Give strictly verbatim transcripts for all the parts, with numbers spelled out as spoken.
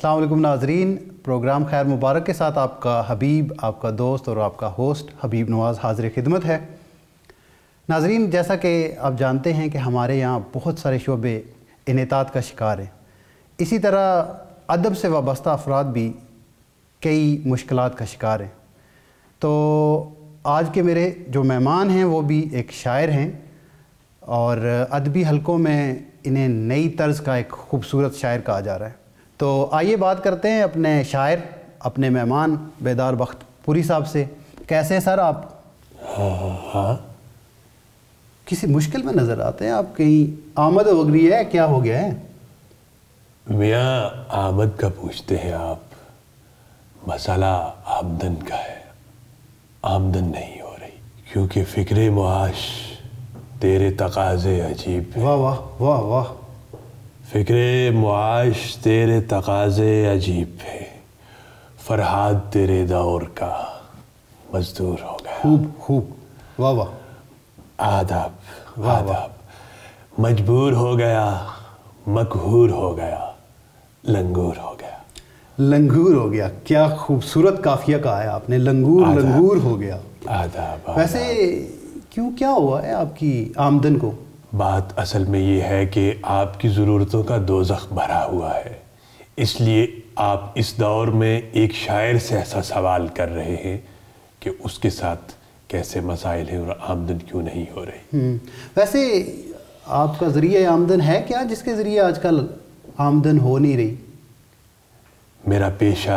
अस्सलाम वालेकुम नाजरीन, प्रोग्राम खैर मुबारक के साथ आपका हबीब, आपका दोस्त और आपका होस्ट हबीब नवाज़ हाज़िर खिदमत है। नाजरीन, जैसा कि आप जानते हैं कि हमारे यहाँ बहुत सारे शोबे इनेतात का शिकार हैं। इसी तरह अदब से वाबस्ता अफराद भी कई मुश्किलात का शिकार हैं। तो आज के मेरे जो मेहमान हैं वो भी एक शायर हैं और अदबी हलकों में इन्हें नई तर्ज़ का एक ख़ूबसूरत शायर कहा जा रहा है। तो आइए बात करते हैं अपने शायर, अपने मेहमान बेदार बख्त पुरी साहब से। कैसे हैं सर आप? हाँ हाँ किसी मुश्किल में नज़र आते हैं आप, कहीं आमद वगरी है, क्या हो गया है? मियाँ आमद का पूछते हैं आप, मसाला आमदन का है। आमदन नहीं हो रही क्योंकि फ़िक्रे मुआश तेरे तकाज़े अजीब। वाह वाह वाह वाह। फ़िक्रे मुआश तेरे तकाज़े अजीब है, फरहाद तेरे दौर का मजदूर हो गया। खूब खूब, वाह वाह। आदाब वाह वाह। आदाब, मजबूर हो गया, मकहूर हो गया, लंगूर हो गया। लंगूर हो गया, क्या खूबसूरत काफिया कहा है आपने, लंगूर लंगूर हो गया। आदाब। वैसे क्यों, क्या हुआ है आपकी आमदन को? बात असल में ये है कि आपकी ज़रूरतों का दोज़ख भरा हुआ है, इसलिए आप इस दौर में एक शायर से ऐसा सवाल कर रहे हैं कि उसके साथ कैसे मसाइल हैं और आमदन क्यों नहीं हो रही। वैसे आपका ज़रिया आमदन है क्या जिसके ज़रिए आजकल आमदन हो नहीं रही? मेरा पेशा,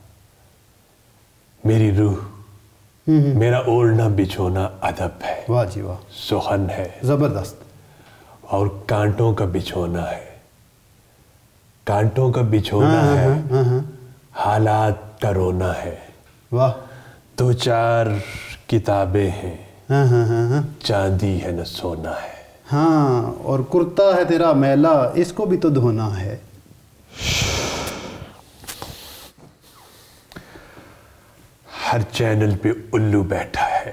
मेरी रूह, मेरा ओढ़ना बिछोना अदब है। वाह जी वाह। सुखन है, ज़बरदस्त। और कांटों का बिछोना है, कांटों का बिछोना हाँ, है। हाँ, हाँ, हालात का रोना है। वाह। दो चार किताबें हैं, हाँ हाँ हाँ हाँ चांदी है न सोना है। हाँ, और कुर्ता है तेरा मैला, इसको भी तो धोना है। हर चैनल पे उल्लू बैठा है,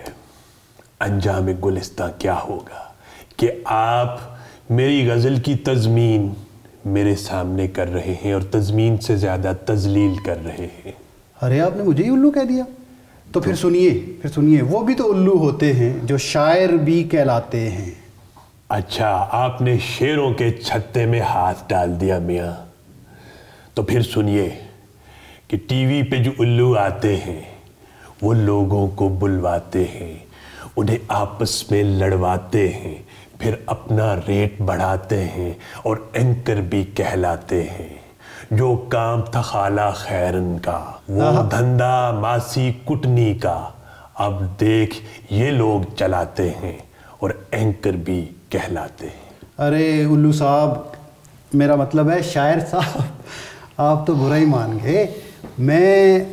अंजाम गुलिस्तां क्या होगा कि आप मेरी गज़ल की तज़मीन मेरे सामने कर रहे हैं और तज़मीन से ज़्यादा तज़लील कर रहे हैं। अरे आपने मुझे ही उल्लू कह दिया। तो फिर सुनिए, फिर सुनिए, वो भी तो उल्लू होते हैं जो शायर भी कहलाते हैं। अच्छा, आपने शेरों के छत्ते में हाथ डाल दिया मियाँ। तो फिर सुनिए कि टीवी पे जो उल्लू आते हैं वो लोगों को बुलवाते हैं, उन्हें आपस में लड़वाते हैं, फिर अपना रेट बढ़ाते हैं और एंकर भी कहलाते हैं। जो काम था खाला खैरन का, वो धंधा मासी कुटनी का, अब देख ये लोग चलाते हैं और एंकर भी कहलाते हैं। अरे उल्लू साहब, मेरा मतलब है शायर साहब, आप तो बुरा ही मान गए। मैं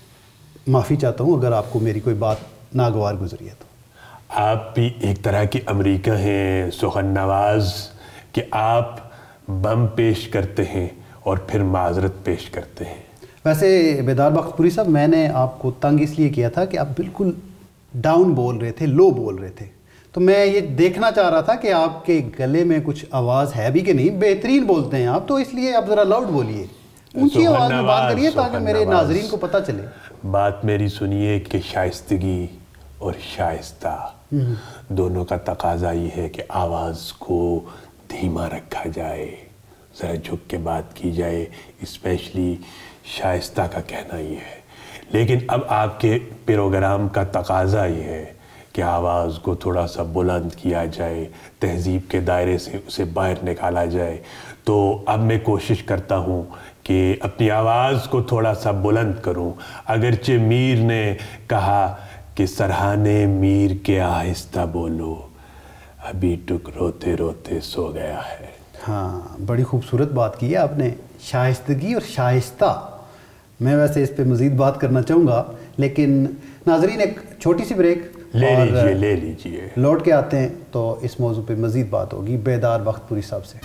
माफ़ी चाहता हूँ अगर आपको मेरी कोई बात नागवार गुजरी है तो। आप भी एक तरह की अमेरिका हैं सुखन नवाज, कि आप बम पेश करते हैं और फिर माजरत पेश करते हैं। वैसे बेदार बख्त पुरी साहब, मैंने आपको तंग इसलिए किया था कि आप बिल्कुल डाउन बोल रहे थे, लो बोल रहे थे। तो मैं ये देखना चाह रहा था कि आपके गले में कुछ आवाज़ है भी कि नहीं। बेहतरीन बोलते हैं आप, तो इसलिए आप ज़रा लाउड बोलिए, ऊंची आवाज़ में बात करिए ताकि मेरे नाजरीन को पता चले। बात मेरी सुनिए कि शाइस्तगी और शाइस्ता दोनों का तकाजा ये है कि आवाज़ को धीमा रखा जाए, ज़रा झुक के बात की जाए। स्पेशली शाइस्ता का कहना ये है, लेकिन अब आपके प्रोग्राम का तकाजा ये है कि आवाज़ को थोड़ा सा बुलंद किया जाए, तहज़ीब के दायरे से उसे बाहर निकाला जाए। तो अब मैं कोशिश करता हूँ कि अपनी आवाज़ को थोड़ा सा बुलंद करूँ। अगरचे मीर ने कहा कि सरहाने मीर के आहिस्ता बोलो, अभी टुक रोते रोते सो गया है। हाँ, बड़ी खूबसूरत बात की है आपने, शाइस्तगी और शाइस्ता। मैं वैसे इस पे मज़ीद बात करना चाहूँगा, लेकिन नाजरीन एक छोटी सी ब्रेक ले लीजिए ले लीजिए लौट के आते हैं तो इस मौजू पे मज़ीद बात होगी बेदार बख्त पुरी साहब से।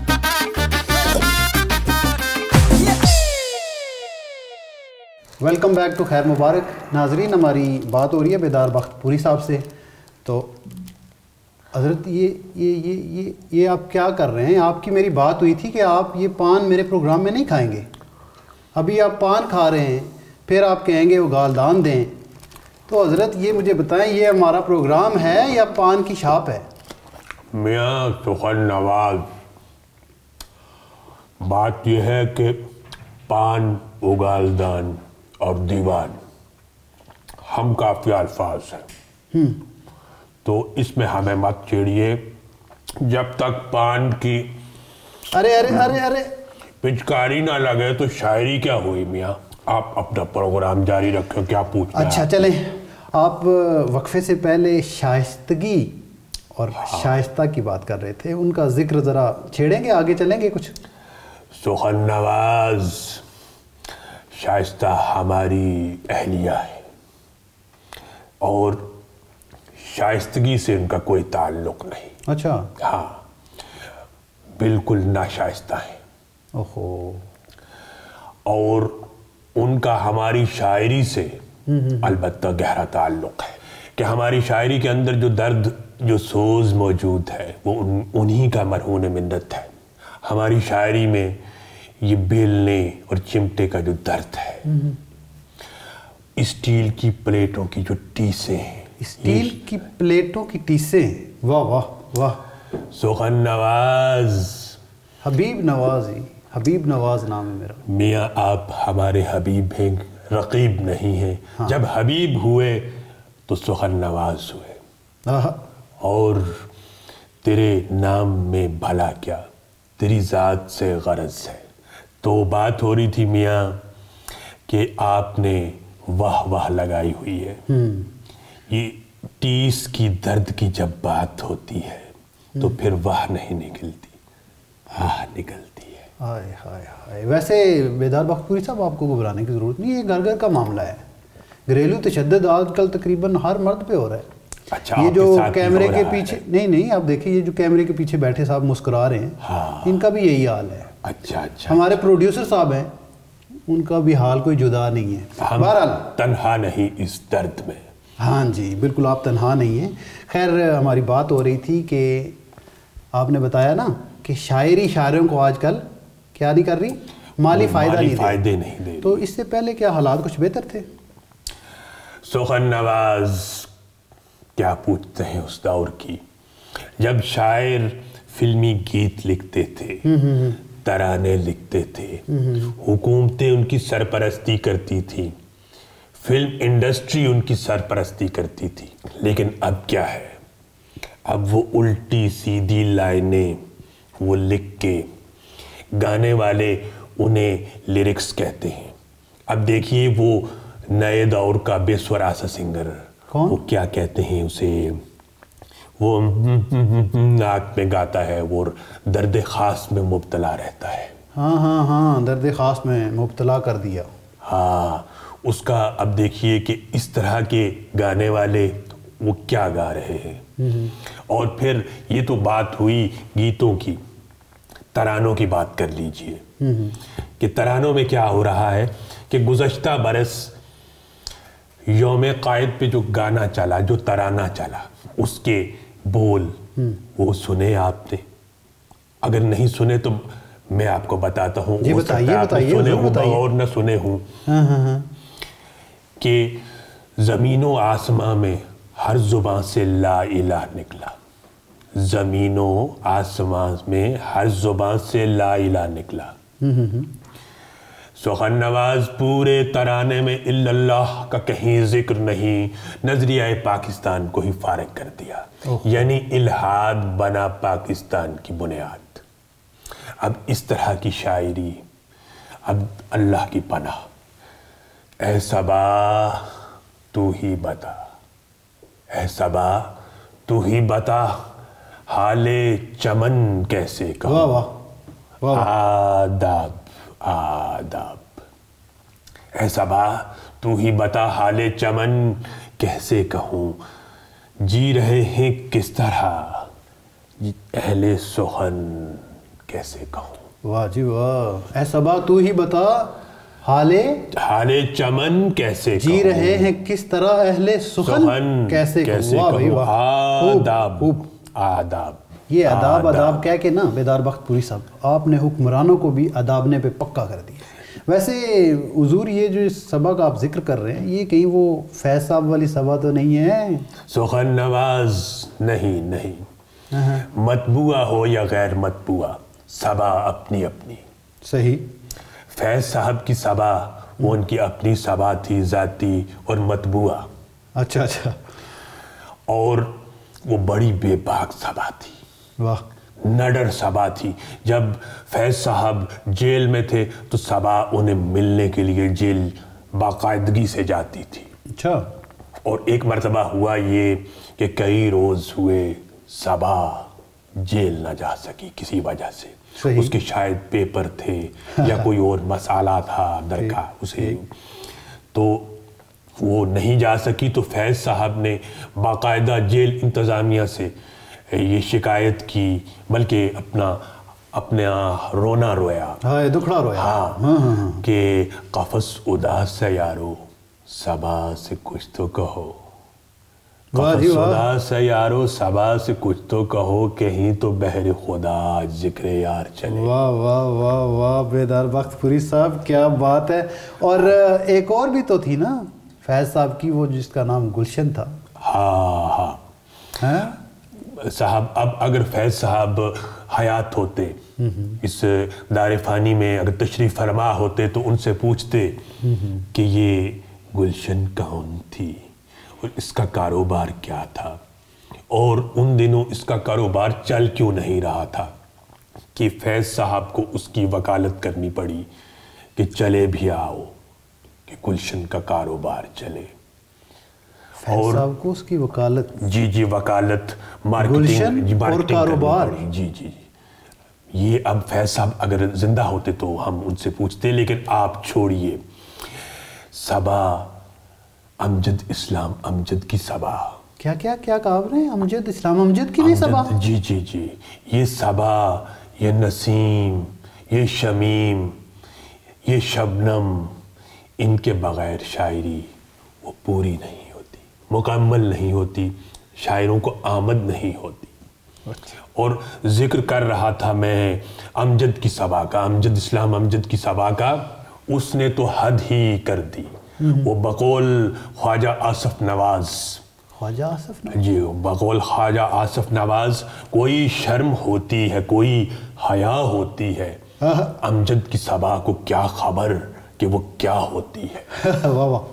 वेलकम बैक टू खैर मुबारक। नाजरीन, हमारी बात हो रही है बेदार बख्त पुरी साहब से। तो हज़रत ये ये ये ये ये आप क्या कर रहे हैं? आपकी मेरी बात हुई थी कि आप ये पान मेरे प्रोग्राम में नहीं खाएंगे। ابھی آپ پان کھا رہے ہیں، پھر آپ کہیں گے وہ گالدان دیں، تو حضرت یہ مجھے بتائیں یہ ہمارا پروگرام ہے یا پان کی شاپ ہے؟ میاں سخن نواز، بات یہ ہے کہ پان، اگالدان اور دیوان ہم کافی الفاظ ہیں، تو اس میں ہمیں مت چھیڑیے جب تک پان کی ارے ارے ارے ارے پچکاری نہ لگے تو شاعری کیا ہوئی میاں؟ آپ اپنا پروگرام جاری رکھیں، کیا پوچھنا ہے؟ اچھا چلیں، آپ وقفے سے پہلے شائستگی اور شائستہ کی بات کر رہے تھے، ان کا ذکر ذرا چھیڑیں گے، آگے چلیں گے کچھ؟ سخن نواز، شائستہ ہماری اہلیہ ہے اور شائستگی سے ان کا کوئی تعلق نہیں۔ اچھا، ہاں، بالکل ناشائستہ ہیں۔ اوہو، اور ان کا ہماری شاعری سے البتہ گہرا تعلق ہے کہ ہماری شاعری کے اندر جو درد، جو سوز موجود ہے وہ انہی کا مرہون منت ہے۔ ہماری شاعری میں یہ بیلنے اور چمٹے کا جو درد ہے، اسٹیل کی پلیٹوں کی جو ٹیسیں ہیں، اسٹیل کی پلیٹوں کی ٹیسیں، واہ واہ واہ۔ سخن نواز، حبیب نواز ہی، حبیب نواز نام ہے میرا۔ میاں آپ ہمارے حبیب ہیں، رقیب نہیں ہیں۔ جب حبیب ہوئے تو سخن نواز ہوئے، اور تیرے نام میں بھلا کیا، تیری ذات سے غرض ہے۔ تو بات ہو رہی تھی میاں کہ آپ نے واہ واہ لگائی ہوئی ہے۔ یہ ٹیس کی درد کی جب بات ہوتی ہے تو پھر واہ نہیں نکلتی، آہ نکلتی ہے۔ ہائے ہائے ہائے، ویسے بیدار بخت پوری صاحب آپ کو گھبرانے کی ضرورت نہیں، یہ گھر گھر کا معاملہ ہے۔ گھریلو تشدد آج کل تقریباً ہر مرد پہ ہو رہا ہے۔ اچھا، یہ جو کیمرے کے پیچھے، نہیں نہیں آپ دیکھیں، یہ جو کیمرے کے پیچھے بیٹھے صاحب مسکرا رہے ہیں، ان کا بھی یہی حال ہے۔ اچھا اچھا، ہمارے پروڈیوسر صاحب ہیں، ان کا بھی حال کوئی جدا نہیں ہے۔ بہرحال تنہا نہیں اس درد میں۔ ہاں جی بالکل، آپ تنہا نہیں ہیں۔ خیر، ہماری بات ہو رہی تھی کہ آپ نے بتایا نا کہ شاعری شاعروں کو آج کل کیا نہیں کر رہی، مالی فائدہ نہیں فائدے نہیں دے۔ تو اس سے پہلے کیا حالات کچھ بہتر تھے؟ سخن نواز، کیا پوچھتے ہیں اس دور کی، جب شاعر فلمی گیت لکھتے تھے، ترانے لکھتے تھے، حکومتیں ان کی سرپرستی کرتی تھی، فلم انڈسٹری ان کی سرپرستی کرتی تھی، لیکن اب کیا ہے؟ اب وہ الٹی سیدھی لائنیں وہ لکھ کے گانے والے انہیں لیرکس کہتے ہیں۔ اب دیکھیے وہ نئے دور کا بے سوراسا سنگر، وہ کیا کہتے ہیں اسے، وہ نعت میں گاتا ہے، وہ درد خاص میں مبتلا رہتا ہے۔ ہاں ہاں ہاں، درد خاص میں مبتلا کر دیا۔ ہاں، اس کا اب دیکھیے کہ اس طرح کے گانے والے وہ کیا گا رہے ہیں۔ اور پھر یہ تو بات ہوئی گیتوں کی، ترانوں کی بات کر لیجئے کہ ترانوں میں کیا ہو رہا ہے کہ گزشتہ برس یوم قائد پہ جو گانا چلا، جو ترانہ چلا، اس کے بول وہ سنے آپ نے؟ اگر نہیں سنے تو میں آپ کو بتاتا ہوں، جی بتائیے بتائیے، سنے ہوں اور نہ سنے ہوں، کہ زمین و آسماں میں ہر زبان سے لا الہ نکلا، زمین و آسمان میں ہر زبان سے لا الہ نکلا۔ سخن نواز، پورے ترانے میں الا اللہ کا کہیں ذکر نہیں، نظریہ پاکستان کو ہی فارغ کر دیا، یعنی الہاد بنا پاکستان کی بنیاد۔ اب اس طرح کی شاعری، اب اللہ کی پناہ، اے صبا تو ہی بتا، اے صبا تو ہی بتا، حال چمن کیسے کہوں، آداب آداب، اے صبا تو ہی بتا، حال چمن کیسے کہوں، جی رہے ہیں کس طرح اہل سخن کیسے کہوں۔ واہ جی واہ، اے صبا تو ہی بتا، حال حال چمن کیسے جی رہے ہیں کس طرح اہل سخن کیسے کہوں۔ آداب آداب، یہ اداب اداب کہہ کے نا بیدار بخت پوری صاحب، آپ نے حکمرانوں کو بھی ادابنے پہ پکا کر دیا۔ ویسے حضور یہ جو صبا کا آپ ذکر کر رہے ہیں یہ کہیں وہ فیض صاحب والی صبا تو نہیں ہے؟ سخن نواز نہیں نہیں، مطبوعہ ہو یا غیر مطبوعہ صبا اپنی اپنی. صحیح. فیض صاحب کی صبا وہ ان کی اپنی صبا تھی ذاتی اور مطبوعہ. اچھا اچھا. اور وہ بڑی بے باک صبا تھی. واہ. نڈر صبا تھی. جب فیض صاحب جیل میں تھے تو صبا انہیں ملنے کے لیے جیل باقاعدگی سے جاتی تھی. اچھا. اور ایک مرتبہ ہوا یہ کہ کئی روز ہوئے صبا جیل نہ جا سکی کسی وجہ سے. صحیح. اس کے شاید پیپر تھے یا کوئی اور مسئلہ تھا درکار اسے، تو وہ نہیں جا سکی. تو فیض صاحب نے باقاعدہ جیل انتظامیہ سے یہ شکایت کی، بلکہ اپنا اپنا رونا رویا. ہاں دکھڑا رویا. ہاں کہ قفس اداس ہے یارو صبا سے کچھ تو کہو. قفس اداس ہے یارو صبا سے کچھ تو کہو، کہیں تو بہر خدا ذکر یار چلے. واہ واہ واہ واہ بیدار بخت پوری صاحب کیا بات ہے. اور ایک اور بھی تو تھی نا فیض صاحب کی، وہ جس کا نام گلشن تھا. ہاں ہاں صاحب. اب اگر فیض صاحب حیات ہوتے اس دار فانی میں، اگر تشریف فرما ہوتے تو ان سے پوچھتے کہ یہ گلشن کون تھی اور اس کا کاروبار کیا تھا، اور ان دنوں اس کا کاروبار چل کیوں نہیں رہا تھا کہ فیض صاحب کو اس کی وکالت کرنی پڑی کہ چلے بھی آؤ کہ گلشن کا کاروبار چلے. فیض صاحب کو اس کی وکالت. جی جی وکالت، مارکیٹنگ اور کاروبار. جی جی یہ اب فیض صاحب اگر زندہ ہوتے تو ہم ان سے پوچھتے، لیکن آپ چھوڑیے. صبا امجد اسلام امجد کی صبا. کیا کیا کیا کہا آپ نے؟ امجد اسلام امجد کی بھی صبا؟ جی جی جی یہ صبا، یہ نسیم، یہ شمیم، یہ شبنم، ان کے بغیر شاعری وہ پوری نہیں ہوتی، مکمل نہیں ہوتی، شاعروں کو آمد نہیں ہوتی. اور ذکر کر رہا تھا میں امجد کی صبا کا، امجد اسلام امجد کی صبا کا. اس نے تو حد ہی کر دی. وہ بقول خواجہ آصف نواز، خواجہ آصف نواز جی بقول خواجہ آصف نواز، کوئی شرم ہوتی ہے، کوئی حیا ہوتی ہے، امجد کی صبا کو کیا خبر کہ وہ کیا ہوتی ہے. واہ واہ.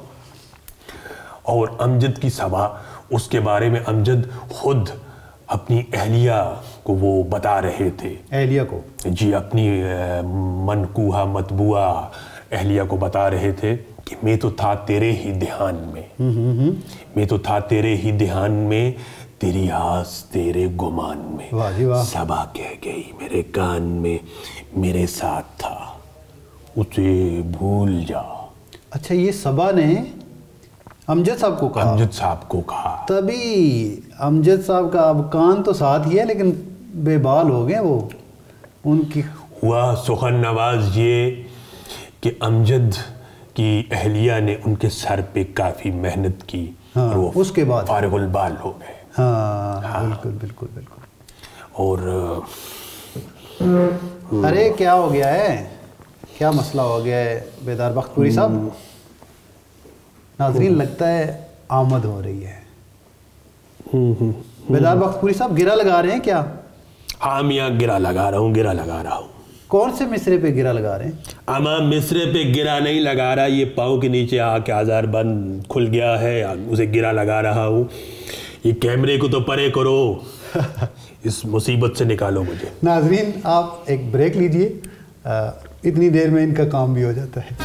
اور امجد کی صبا، اس کے بارے میں امجد خود اپنی اہلیہ کو وہ بتا رہے تھے. اہلیہ کو؟ جی اپنی منقوحہ مطبوعہ اہلیہ کو بتا رہے تھے کہ میں تو تھا تیرے ہی دھیان میں، میں تو تھا تیرے ہی دھیان میں، تیری آس تیرے گمان میں. صبا کہہ گئی میرے کان میں، میرے ساتھ تھا اسے بھول جا. اچھا یہ صبا نے امجد صاحب کو کہا؟ امجد صاحب کو کہا. تبھی امجد صاحب کا اب کان تو ساتھ ہی ہے لیکن بے بال ہو گئے وہ. ان کی ہوا سخن نواز یہ کہ امجد کی اہلیہ نے ان کے سر پہ کافی محنت کی، اور وہ اس کے بعد فارغ البال ہو گئے. ہاں بالکل بالکل بالکل. اور ارے کیا ہو گیا ہے، کیا مسئلہ ہو گیا ہے بیدار بخت پوری صاحب؟ ناظرین لگتا ہے آمد ہو رہی ہے. بیدار بخت پوری صاحب گرا لگا رہے ہیں کیا؟ ہاں میاں گرا لگا رہا ہوں، گرا لگا رہا ہوں. کون سے مصرے پہ گرا لگا رہے ہیں؟ اما مصرے پہ گرا نہیں لگا رہا، یہ پاؤں کے نیچے آ کے آزار بند کھل گیا ہے، اسے گرا لگا رہا ہوں. یہ کیمرے کو تو پرے کرو، اس مصیبت سے نکالو مجھے. ناظرین آپ ایک بریک لیجئے، اتنی دیر میں ان کا کام بھی ہو جاتا ہے.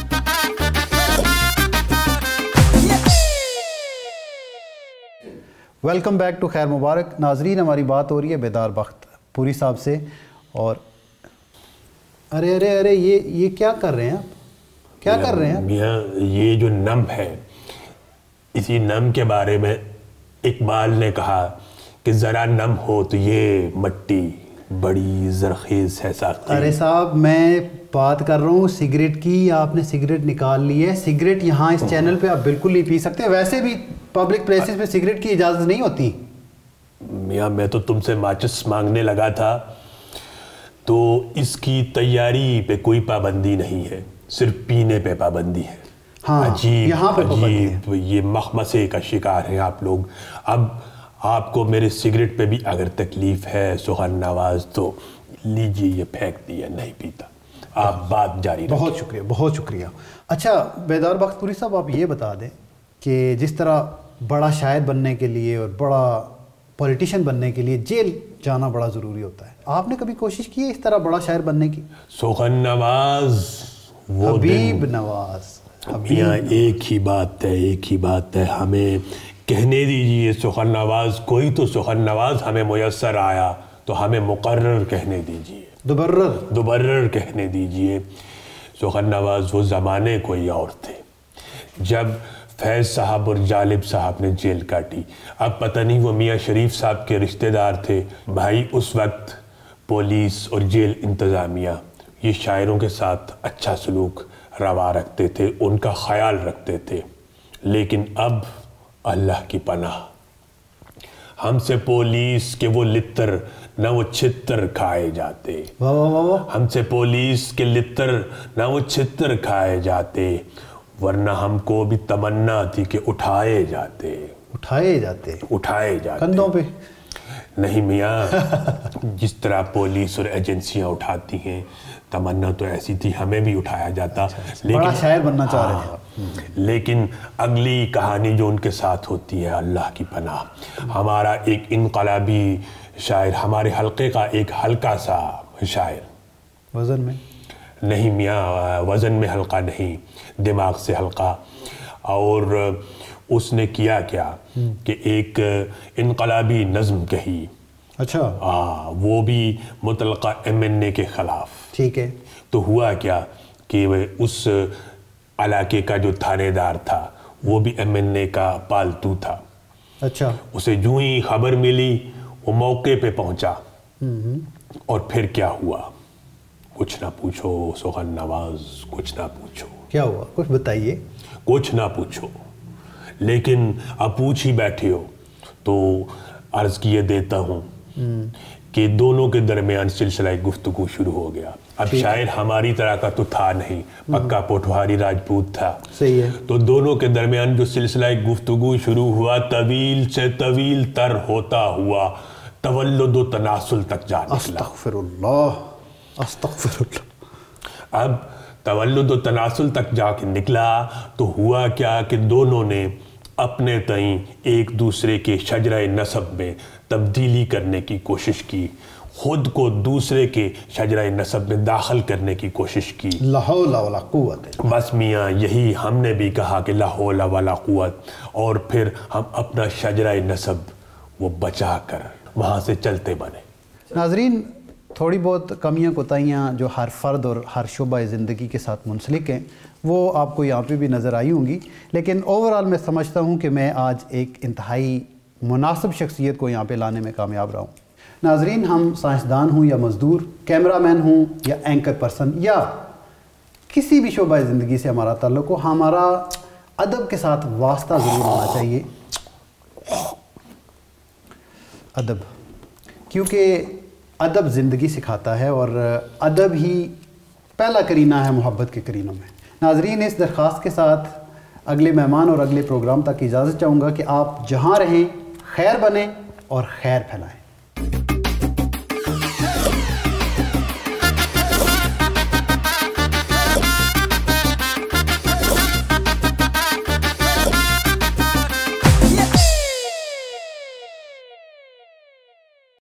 ویلکم بیک ٹو خیر مبارک. ناظرین ہماری بات ہو رہی ہے بیدار بخت پوری صاحب سے. اور ارے ارے ارے یہ یہ کیا کر رہے ہیں آپ؟ کیا کر رہے ہیں میاں؟ یہ جو نم ہے، اسی نم کے بارے میں اقبال نے کہا کہ ذرا نم ہو تو یہ مٹی بڑی زرخیز ہے ساقی. ارے صاحب میں بات کر رہا ہوں سگریٹ کی. آپ نے سگریٹ نکال لی ہے. سگریٹ یہاں اس چینل پہ آپ بالکل نہیں پی سکتے. ویسے بھی پبلک پلیسز پہ سگریٹ کی اجازت نہیں ہوتی. میاں میں تو تم سے ماچس مانگنے لگا تھا، تو اس کی تیاری پہ کوئی پابندی نہیں ہے. صرف پینے پہ پابندی ہے. ہاں عجیب یہاں پہ عجیب یہ مخمسے کا شکار ہیں آپ لوگ. اب آپ کو میرے سگریٹ پہ بھی اگر تکلیف ہے سخن نواز تو لیجیے یہ پھینک دیا, نہیں پیتا. آپ بات جاری رکھیں. بہت شکریہ بہت شکریہ. اچھا بیدار بخت پوری صاحب آپ یہ بتا دیں کہ جس طرح بڑا شاعر بننے کے لیے اور بڑا پولیٹیشین بننے کے لیے جیل جانا بڑا ضروری ہوتا ہے, آپ نے کبھی کوشش کی ہے اس طرح بڑا شاعر بننے کی؟ سخن نواز وہ حبیب نواز یہاں ایک ہی بات ہے ایک ہی بات ہے ہمیں کہنے دیجئے سخن نواز. کوئی تو سخن نواز ہمیں میسر آیا تو ہمیں مقرر کہنے دیجئے, دوبرر دوبرر کہنے دیجئے. سخن نواز وہ زمانے کوئی اور تھے جب فیض صاحب اور جالب صاحب نے جیل کاٹی. اب پتہ نہیں وہ میاں شریف صاحب کے رشتہ دار تھے. بھائی اس وقت پولیس اور جیل انتظامیہ یہ شاعروں کے ساتھ اچھا سلوک روا رکھتے تھے, ان کا خیال رکھتے تھے. لیکن اب اللہ کی پناہ ہم سے پولیس کے وہ لتر نہ وہ چھتر کھائے جاتے. ہم سے پولیس کے لتر نہ وہ چھتر کھائے جاتے, ورنہ ہم کو بھی تمنا تھی کہ اٹھائے جاتے اٹھائے جاتے اٹھائے جاتے کندھوں پہ. نہیں میاں, جس طرح پولیس اور ایجنسیاں اٹھاتی ہیں تمنا تو ایسی تھی ہمیں بھی اٹھایا جاتا. بڑا شاعر بننا چاہ رہے تھے. لیکن اگلی کہانی جو ان کے ساتھ ہوتی ہے اللہ کی پناہ. ہمارا ایک انقلابی شاعر, ہمارے حلقے کا ایک ہلکا سا شاعر, وزن میں نہیں میاں وزن میں ہلکا نہیں, دماغ سے ہلکا. اور اس نے کیا کیا کہ ایک انقلابی نظم کہی. اچھا ہاں وہ بھی متعلقہ ایم این اے کے خلاف. ٹھیک ہے. تو ہوا کیا کہ اس علاقے کا جو تھانے دار تھا وہ بھی ایم این اے کا پالتو تھا. اچھا. اسے جو ہی خبر ملی وہ موقع پہ پہنچا. اور پھر کیا ہوا کچھ نہ پوچھو سخن نواز, کچھ نہ پوچھو. کیا ہوا کچھ بتائیے. کچھ نہ پوچھو. لیکن اب پوچھ ہی بیٹھے ہو تو عرض کیے دیتا ہوں کہ دونوں کے درمیان سلسلہ گفتگو شروع ہو گیا. اب شاعر ہماری طرح کا تو تھا نہیں, پکا پوٹھواری راجپوت تھا. صحیح ہے. تو دونوں کے درمیان جو سلسلہ گفتگو شروع ہوا طویل سے طویل تر ہوتا ہوا تولد و تناسل تک جا نکلا. استغفر اللہ استغفر اللہ. اب تولد و تناسل تک جا کے نکلا تو ہوا کیا کہ دونوں نے اپنے تئیں ایک دوسرے کے شجرہ نسب میں تبدیلی کرنے کی کوشش کی, خود کو دوسرے کے شجرہ نسب میں داخل کرنے کی کوشش کی. لا حول ولا قوت. بس میاں یہی ہم نے بھی کہا کہ لا حول ولا قوت, اور پھر ہم اپنا شجرہ نسب وہ بچا کر وہاں سے چلتے بنے. ناظرین تھوڑی بہت کمیاں کوتاہیاں جو ہر فرد اور ہر شعبہ زندگی کے ساتھ منسلک ہیں وہ آپ کو یہاں پہ بھی نظر آئی ہوں گی, لیکن اوورآل میں سمجھتا ہوں کہ میں آج ایک انتہائی مناسب شخصیت کو یہاں پہ لانے میں کامیاب رہا ہوں. ناظرین ہم سائنسدان ہوں یا مزدور, کیمرہ مین ہوں یا اینکر پرسن یا کسی بھی شعبہ زندگی سے ہمارا تعلق ہو, ہمارا ادب کے ساتھ واسطہ ضرور ہونا چاہیے. ادب, کیونکہ ادب زندگی سکھاتا ہے اور ادب ہی پہلا کرینہ ہے محبت کے کرینوں میں. ناظرین اس درخواست کے ساتھ اگلے مہمان اور اگلے پروگرام تک اجازت چاہوں گا کہ آپ جہاں رہیں خیر بنیں اور خیر پھیلائیں.